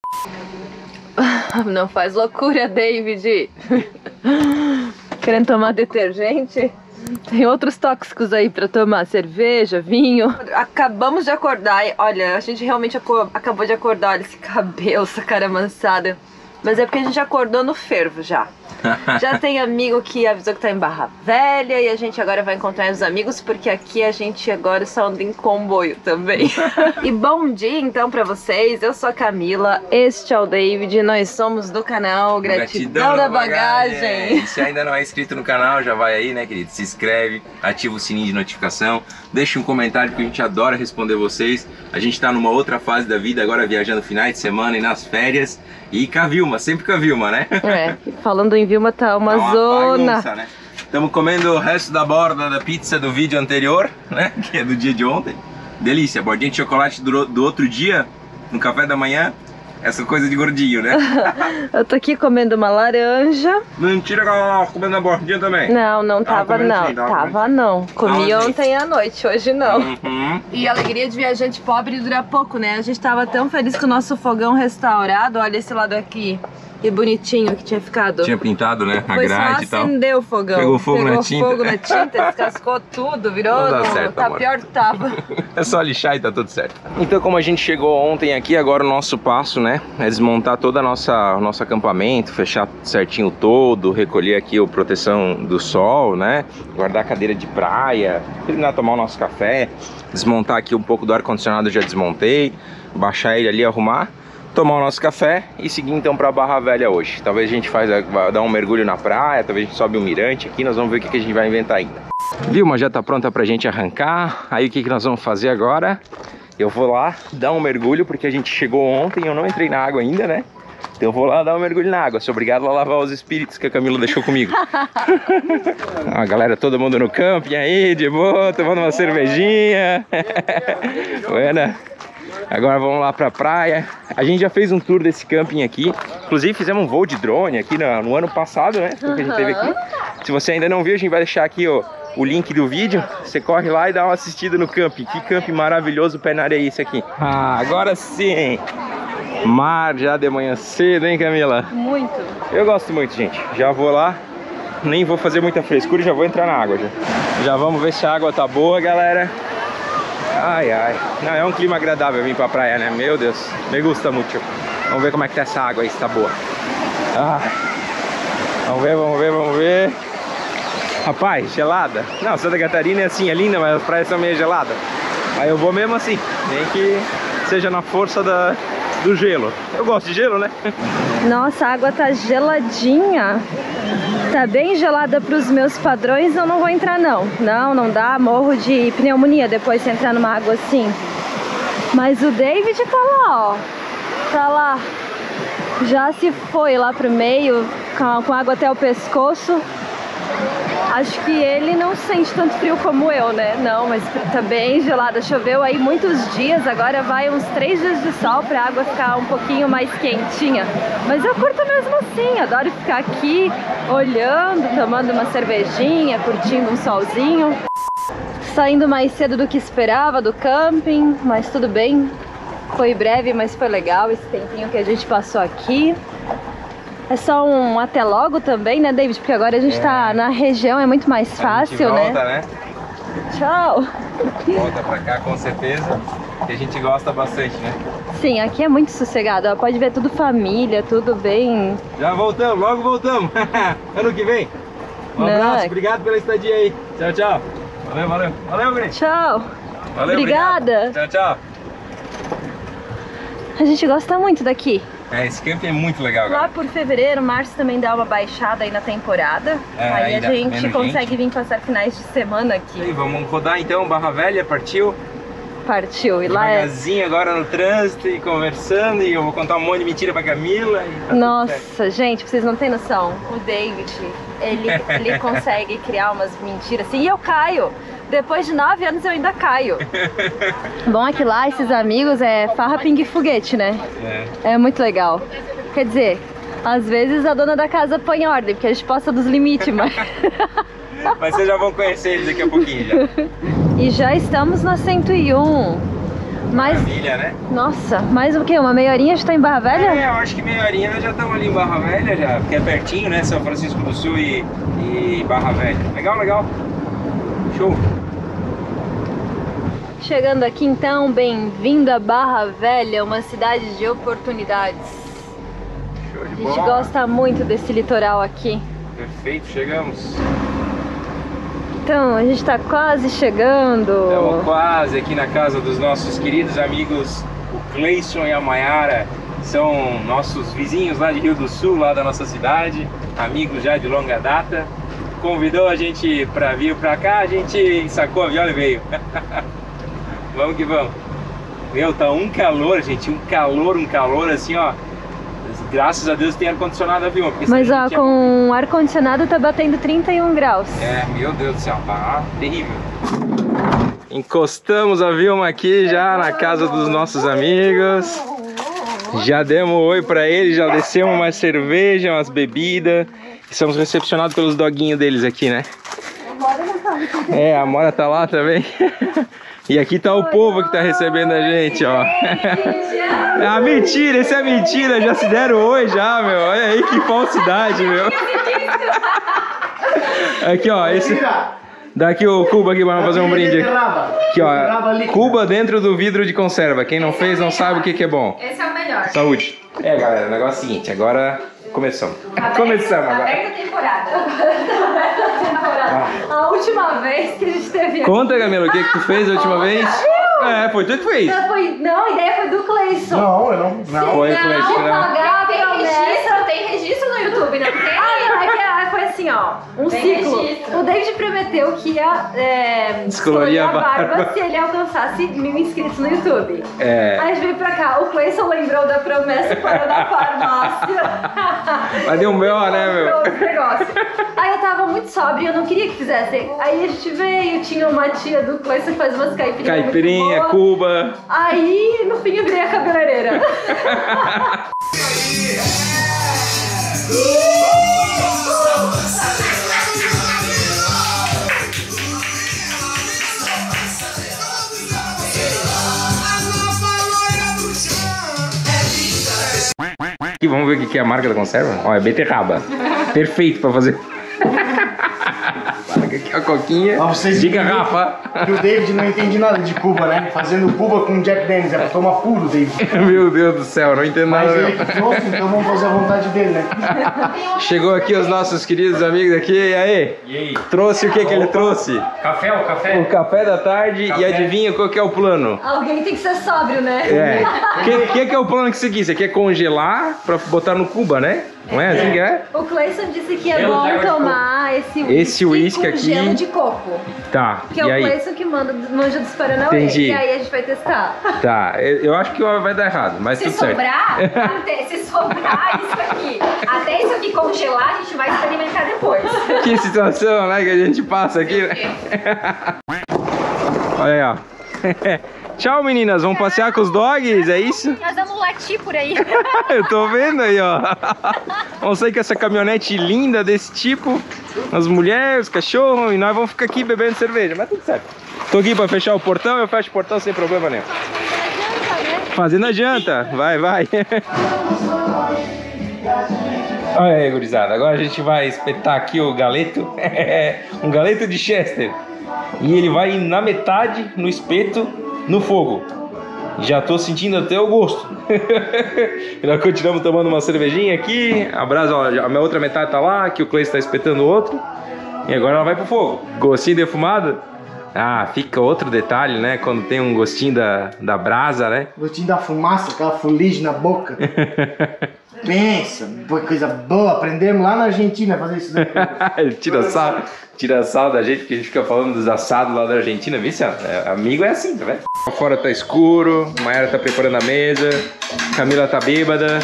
Não faz loucura, David. Querendo tomar detergente? Tem outros tóxicos aí pra tomar, cerveja, vinho. Acabamos de acordar e olha, a gente realmente acabou de acordar. Olha esse cabelo, essa cara amansada. Mas é porque a gente acordou no fervo já. Já tem amigo que avisou que tá em Barra Velha e a gente agora vai encontrar os amigos porque aqui a gente agora só anda em comboio também. E bom dia então pra vocês, eu sou a Camila, este é o David, nós somos do canal Gratidão da Bagagem. Se ainda não é inscrito no canal, já vai aí, né, querido? Se inscreve, ativa o sininho de notificação, deixa um comentário que a gente adora responder vocês. A gente tá numa outra fase da vida, agora viajando finais de semana e nas férias. E com a Vilma, sempre com a Vilma, né? É, falando em Vilma, tá uma zona. Bagunça, né? Estamos comendo o resto da borda da pizza do vídeo anterior, né? Que é do dia de ontem. Delícia, bordinha de chocolate do outro dia, no café da manhã. Essa coisa de gordinho, né? Eu tô aqui comendo uma laranja. Mentira que ela tava comendo a bordinha também. Não, não tava não. Sim, tava não. Comi ontem à noite, hoje não. Uhum. E a alegria de viajante pobre dura pouco, né? A gente tava tão feliz com o nosso fogão restaurado. Olha esse lado aqui. Que bonitinho que tinha ficado. Tinha pintado, né? A Foi grade e tal. Acendeu o fogão. Pegou fogo na tinta. Pegou fogo na tinta, descascou tudo, virou. Não dá certo, tá amor. pior que tava. É só lixar e tá tudo certo. Então, como a gente chegou ontem aqui, agora o nosso passo, né, é desmontar todo o nosso acampamento, fechar certinho todo, recolher aqui a proteção do sol, né, guardar a cadeira de praia, terminar de tomar o nosso café, desmontar aqui um pouco do ar-condicionado, já desmontei, baixar ele ali, arrumar, tomar o nosso café e seguir então para Barra Velha hoje. Talvez a gente vai dar um mergulho na praia, talvez a gente sobe um mirante aqui, nós vamos ver o que a gente vai inventar ainda. Vilma já tá pronta pra gente arrancar. Aí o que nós vamos fazer agora? Eu vou lá dar um mergulho, porque a gente chegou ontem e eu não entrei na água ainda, né? Então eu vou lá dar um mergulho na água. Sou obrigado a lavar os espíritos que a Camila deixou comigo. A galera, todo mundo no camping aí, de boa, tomando uma cervejinha. Buena. Agora vamos lá pra praia. A gente já fez um tour desse camping aqui. Inclusive fizemos um voo de drone aqui no ano passado, né? Que a gente teve aqui. Se você ainda não viu, a gente vai deixar aqui o link do vídeo. Você corre lá e dá uma assistida no camping. Que camping maravilhoso, pé na areia esse aqui. Ah, agora sim! Mar já de manhã cedo, hein, Camila? Muito. Eu gosto muito, gente. Já vou lá. Nem vou fazer muita frescura e já vou entrar na água já. Já vamos ver se a água tá boa, galera. Ai, ai. Não, é um clima agradável vir pra praia, né? Meu Deus, me gusta muito. Vamos ver como é que tá essa água aí, se tá boa. Ah. Vamos ver, vamos ver, vamos ver. Rapaz, gelada. Não, Santa Catarina é assim, é linda, mas as praias são meio geladas. Aí eu vou mesmo assim, nem que seja na força do gelo. Eu gosto de gelo, né? Nossa, a água tá geladinha. Tá bem gelada para os meus padrões, eu não vou entrar não. Não dá, morro de pneumonia depois de entrar numa água assim. Mas o David tá lá, ó. Tá lá. Já se foi lá pro meio, com água até o pescoço. Acho que ele não sente tanto frio como eu, né? Não, mas tá bem gelada. Choveu aí muitos dias, agora vai uns 3 dias de sol pra água ficar um pouquinho mais quentinha. Mas eu curto mesmo assim, adoro ficar aqui olhando, tomando uma cervejinha, curtindo um solzinho. Saindo mais cedo do que esperava do camping, mas tudo bem. Foi breve, mas foi legal esse tempinho que a gente passou aqui. É só um até logo também, né, David? Porque agora a gente tá na região, é muito mais fácil, a gente volta, né? Tchau! Volta pra cá, com certeza, que a gente gosta bastante, né? Sim, aqui é muito sossegado, ó. Pode ver tudo família, tudo bem... Já voltamos, logo voltamos! Ano que vem! Um abraço, obrigado pela estadia aí! Tchau, tchau! Valeu, valeu! Valeu, Guri! Tchau! Valeu, obrigada! Obrigado. Tchau, tchau! A gente gosta muito daqui. É, esse camping é muito legal, cara. Lá por fevereiro, março também dá uma baixada aí na temporada. Aí a gente consegue vir passar finais de semana aqui. E vamos rodar então, Barra Velha, partiu? Partiu, e lá devagarzinho agora no trânsito e conversando, e eu vou contar um monte de mentira pra Camila. E tá nossa, gente, vocês não têm noção. O David, ele consegue criar umas mentiras assim, e eu caio. Depois de 9 anos eu ainda caio. Bom é que lá esses amigos é farra, pingue e foguete, né? É muito legal. Quer dizer, às vezes a dona da casa põe ordem, porque a gente passa dos limites, mas... Mas vocês já vão conhecer eles daqui a pouquinho já. E já estamos na 101. Maravilha, né? Nossa, mais o quê? Uma meia horinha já tá em Barra Velha? É, eu acho que meia horinha nós já estamos ali em Barra Velha, já, porque é pertinho, né? São Francisco do Sul e Barra Velha. Legal, legal. Show. Chegando aqui então, bem-vindo a Barra Velha, uma cidade de oportunidades. Show de A gente bola. gosta muito desse litoral aqui. Perfeito, chegamos. Então, a gente tá quase chegando. Estamos quase aqui na casa dos nossos queridos amigos, o Cleison e a Mayara. São nossos vizinhos lá de Rio do Sul, lá da nossa cidade, amigos já de longa data. Convidou a gente para vir para cá, a gente sacou a viola e veio. Vamos que vamos. Meu, tá um calor, gente, um calor assim, ó. Graças a Deus tem ar-condicionado avião. Mas ó, com ar-condicionado tá batendo 31 graus. É, meu Deus do céu, tá terrível. Encostamos a Vilma aqui já na casa dos nossos amigos. Já demos oi pra eles, já descemos uma cerveja, umas bebidas. E somos recepcionados pelos doguinhos deles aqui, né? É, a Mora tá lá também. E aqui tá o povo que tá recebendo a gente, ó. Ah, mentira, isso é mentira, já se deram oi já, meu. Olha aí que falsidade, meu. Aqui, ó, esse... Daqui o Cuba aqui para fazer um brinde. Aqui, ó, Cuba dentro do vidro de conserva. Quem não fez não sabe o que é bom. Esse é o melhor. Saúde. É, galera, o negócio é o seguinte, agora começamos. Começamos agora. Aberta a temporada. A última vez que a gente teve... Conta, Camila, o que tu fez a última vez? É, foi tu que fez. Não, a ideia foi do Cleison. Não, eu não. Foi o Cleiton, né? Tem registro no YouTube, não tem? Foi assim, ó, um Tem ciclo. registro. O David prometeu que ia Descolorir a barba se ele alcançasse 1000 inscritos no YouTube. É. Aí a gente veio pra cá, o Cleison lembrou da promessa para na farmácia. Mas deu um B.O., né, meu? Lembrou do negócio. Aí eu tava muito sóbrio e eu não queria que fizessem. Aí a gente veio, tinha uma tia do Cleison que faz umas caipirinhas. Caipirinha, muito boas. Cuba. Aí no fim eu virei a cabeleireira. Aqui, vamos ver o que é a marca da conserva? Ó, é beterraba. Perfeito pra fazer. Aqui a coquinha Pra vocês de entenderem garrafa. que o David não entende nada de Cuba, né? Fazendo Cuba com Jack Daniels, é pra tomar puro, David. Meu Deus do céu, não entendo Mas nada. ele que trouxe, então vamos fazer a vontade dele, né? Chegou aqui os nossos queridos amigos aqui, e aí? E aí? Trouxe o que que ele trouxe? Café, o café? O café da tarde. Café. E adivinha qual que é o plano? Alguém tem que ser sóbrio, né? É. O que é o plano que você quis? Você quer congelar pra botar no Cuba, né? Não é assim que é? O Cleison disse que é Gelo de bom água de tomar esse whisky com aqui. gelo de coco. Tá, Que é e o aí? Cleison que manja dos Paranauê. Entendi. E aí a gente vai testar. Tá, eu acho que vai dar errado, mas Se tudo certo. sobrar isso aqui, até isso aqui congelar, a gente vai experimentar depois. Que situação, né, que a gente passa aqui, né? Olha aí, ó. Tchau, meninas. Vamos passear com os dogs, é isso? Nós vamos latir por aí. Eu tô vendo aí, ó. Vamos sair com essa caminhonete linda desse tipo. As mulheres, os cachorros, e nós vamos ficar aqui bebendo cerveja, mas tudo certo. Tô aqui pra fechar o portão, eu fecho o portão sem problema nenhum. Fazendo a janta, vai, vai. Olha aí, gurizada, agora a gente vai espetar aqui o galeto. Um galeto de Chester. E ele vai na metade, no espeto, no fogo. Já tô sentindo até o gosto. E nós continuamos tomando uma cervejinha aqui. A brasa, ó, a minha outra metade tá lá, que o Cleiton tá espetando o outro. E agora ela vai pro fogo. Gostinho defumado. Ah, fica outro detalhe, né? Quando tem um gostinho da brasa, né? Gostinho da fumaça, aquela fuligem na boca. Pensa, pô, coisa boa. Aprendemos lá na Argentina a fazer isso daí. Ele tira sal da gente, porque a gente fica falando dos assados lá da Argentina, viu, Ciano? Amigo é assim, tá vendo? Fora tá escuro, Mayara tá preparando a mesa, Camila tá bêbada.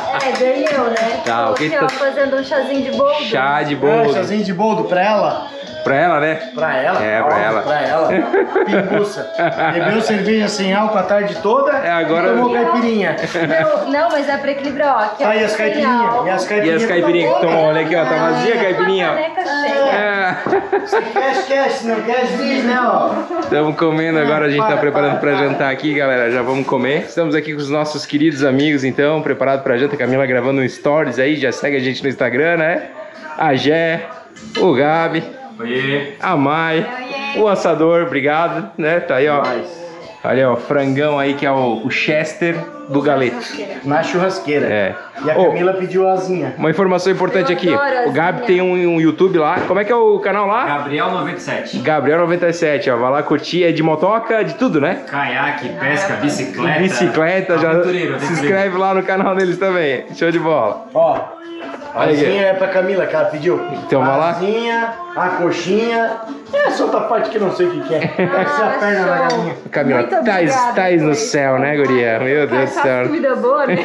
Daí eu, né? Tá, Tô o que aqui, tá- ó, fazendo um chazinho de boldo. Chá de boldo. Chazinho de boldo pra ela. Pra ela, né? Pra ela? É, pra ela. Pra ela. Pinguça. Bebeu cerveja sem álcool a tarde toda agora... e tomou caipirinha. Não, mas é pra equilibrar, ó. Aqui, Aí as caipirinhas. E as E caipirinhas. as caipirinhas que tomam, olha aqui, ó, tá vazia a caipirinha, ó. Caneca cheia. Se quer, se não quer, diz, né, ó. Estamos comendo agora, a gente tá preparando pra jantar aqui, galera, já vamos comer. Estamos aqui com os nossos queridos amigos, então, preparado pra janta. Camila gravando um stories aí, já segue a gente no Instagram, né? A Gé, o Gabi, Oiê. a Mai, o assador, obrigado, né? Tá aí, ó. Olha, ó, frangão aí que é o Chester do Galeto. Na churrasqueira. É. E a Camila pediu asinha. Uma informação importante aqui. O Gabi tem um YouTube lá. Como é que é o canal lá? Gabriel97. Gabriel97, ó. Vai lá curtir. É de motoca, de tudo, né? Caiaque, pesca, bicicleta. Bicicleta, já Aventureiro, se inscreve lá no canal deles também. Show de bola. Ó, a Olha aqui. asinha é pra Camila, que ela pediu. Então vai lá. A asinha, a coxinha. E essa outra parte que eu não sei o que é. Deve ser a perna da galinha. Camila, Muito obrigada, tais no foi. céu, né, guria? Meu Deus do céu. Comida boa, né?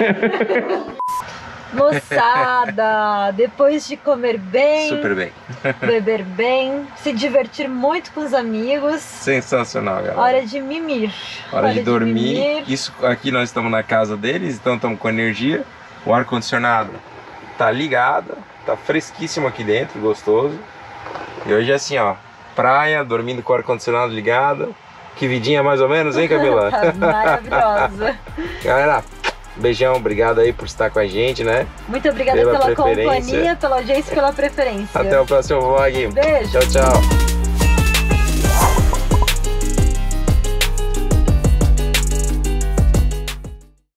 Moçada, depois de comer bem, Super bem. beber bem, se divertir muito com os amigos, Sensacional, galera. hora de mimir. Hora de dormir. mimir. Isso aqui nós estamos na casa deles, então estamos com energia. O ar-condicionado tá ligado, tá fresquíssimo aqui dentro, gostoso. E hoje é assim, ó, praia, dormindo com o ar-condicionado ligado. Que vidinha mais ou menos, hein, Camila? Maravilhosa. Galera, beijão, obrigado aí por estar com a gente, né? Muito obrigada Pela pela preferência. companhia, pela audiência e pela preferência. Até o próximo vlog. Beijo. Tchau, tchau.